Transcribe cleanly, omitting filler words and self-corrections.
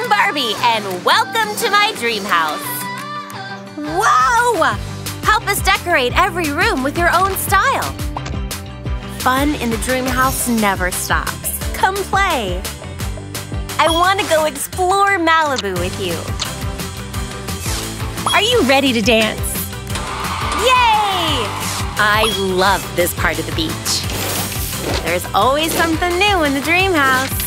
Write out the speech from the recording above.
I'm Barbie, and welcome to my dream house. Wow! Help us decorate every room with your own style. Fun in the dream house never stops. Come play. I want to go explore Malibu with you. Are you ready to dance? Yay! I love this part of the beach. There's always something new in the dream house.